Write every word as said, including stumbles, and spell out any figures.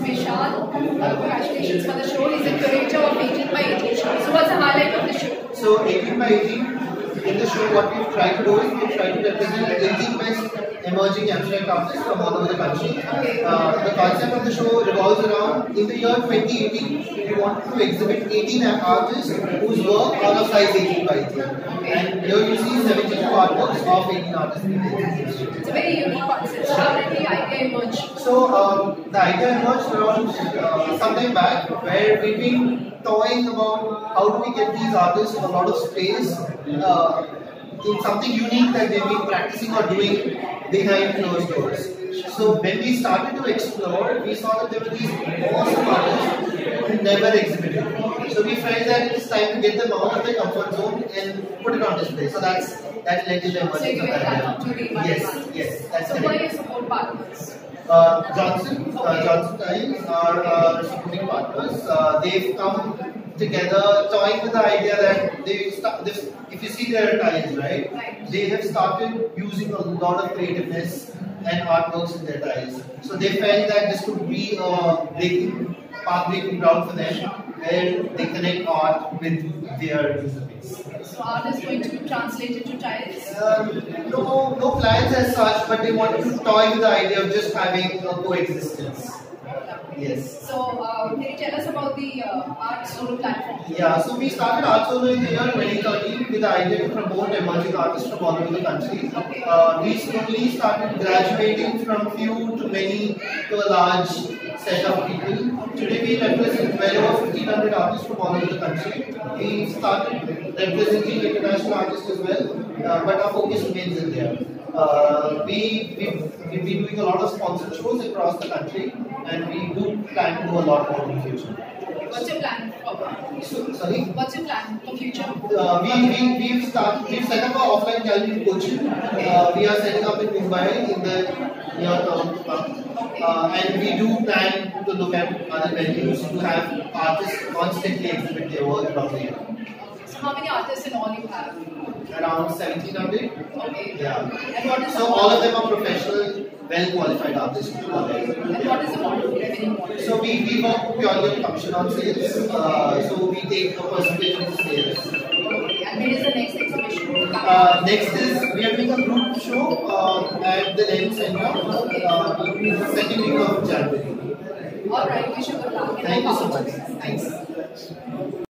Vishal. Congratulations for the show. He's a curator of eighteen by eighteen show. So what's the highlight of the show? So eighteen by eighteen, in the show what we've tried to do is we've tried to represent eighteen best emerging abstract artists from all over the country. Okay. Uh, the concept of the show revolves around, in the year twenty eighteen, we wanted to exhibit eighteen artists whose work are of size eighteen by eighteen. Okay. And here you see seventy-two artworks of eighteen artists. It's a very unique concept. So how did the idea emerge? So um, the idea emerged around uh, some time back, where we've been toying about how do we get these artists a lot of space uh, in something unique that they've been practicing or doing behind closed doors. So when we started to explore, we saw that there were these awesome artists who never exhibited. So we felt that it's time to get them out of their comfort zone and put it on display. So that's that led to the emergence of that. Yes, yes, that's So correct. who are your support partners? Uh, Johnson, uh, Johnson Tiles are our supporting partners. Uh, they've come together, toying with the idea that they start this. If you see their tiles, right? Right. They have started using a lot of creativeness and artworks in their tiles. So they felt that this could be a breaking, path breaking ground for them, where they connect art with their user base. So art is going to be translated to tiles? Um, no, no plans as such, but they wanted to toy with the idea of just having a coexistence. Yes. So uh, can you tell us about the uh, ArtZolo platform? Yeah, so we started ArtZolo in the year twenty thirteen with the idea to promote emerging artists from all over the country. Okay. Uh, we slowly started graduating from few to many to a large set of people. Today we represent well over fifteen hundred artists from all over the country. We started representing international artists as well, uh, but our focus remains India. Uh, we, we've, we've been doing a lot of sponsored shows across the country, and we do plan to do a lot more in the future. What's your plan for So, sorry? What's your plan for future? Uh, we, we, we've, started, we've set up our offline gallery in Cochin. Uh, we are setting up in Mumbai in the near term. Uh, and we do plan to look at other venues to have artists constantly exhibit their work around the year. So how many artists in all you have? Around seventeen hundred. Okay. Yeah. And what is So the all of them are professional, well-qualified artists. And what is the model, revenue model? So we, we work purely on commission on sales. Uh, so we take a percentage of the sales. Okay. And when is the next exhibition? Uh, next is we are doing a group show uh, at the Lens Center uh, in the second week of January. All right. Wish you good luck. Thank you so much. Thanks.